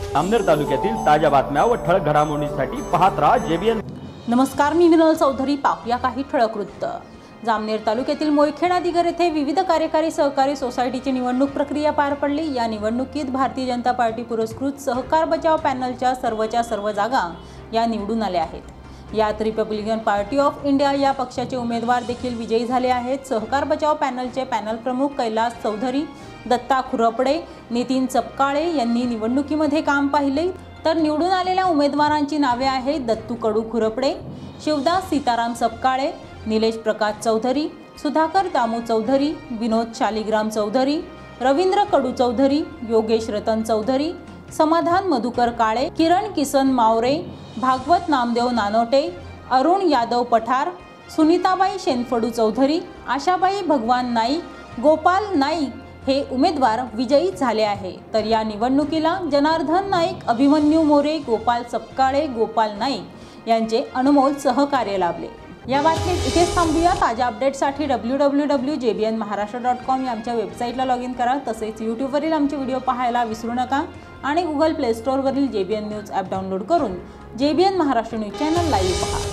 जामनेर तालुक्यातील ताज्या बातम्या व ठळक घडामोडींसाठी पाहत राहा JBN। नमस्कार, मी विनोद चौधरी। पाहूया काही ठळक वृत्त। जामनेर तालुक्यातील मोयखेडा दिगर येथे विविध कार्यकारी सहकारी सोसायटीची निवडणूक प्रक्रिया पार पडली। या निवडणुकीत भारतीय जनता पार्टी पुरस्कृत सहकार बचाव पॅनलच्या सर्व जागा या निवडून आल्या आहेत। यात रिपब्लिकन पार्टी ऑफ इंडिया या पक्षाचे उमेदवार देखील विजयी झाले आहेत। सहकार बचाव पॅनलचे पॅनल प्रमुख कैलास चौधरी, दत्ता खुरपडे, नितीन चपकाळे यांनी निवडणुकीमध्ये काम पाहिले। तर निवडून आलेल्या उमेदवारांची नावे आहेत दत्तू कडू खुरपडे, शिवदास सीताराम चपकाळे, निलेश प्रकाश चौधरी, सुधाकर दामू चौधरी, विनोद शालिग्राम चौधरी, रवींद्र कडू चौधरी, योगेश रतन चौधरी, समाधान मधुकर काळे, किरण किसन मावरे, भागवत नामदेव नानोटे, अरुण यादव पठार, सुनीताबाई शेनफडू चौधरी, आशाबाई भगवान नाईक, गोपाल नाईक हे उमेदवार विजयी झाले आहे। तर या निवडणुकीला जनार्दन नाईक, अभिमन्यू मोरे, गोपाल चपकाळे, गोपाल नाईक यांचे अनमोल सहकार्य लाभले। या बातमीत इथेच थांबूया। ताज्या अपडेट्ससाठी www.jbnmaharashtra.com या आमच्या वेबसाईटला लॉग इन करा। तसेच यूट्यूबवरील आमचे व्हिडिओ पाहायला विसरू नका आणि गुगल प्ले स्टोअरवरील JBN न्यूज ॲप डाउनलोड करून JBN Maharashtra news channel live पहा।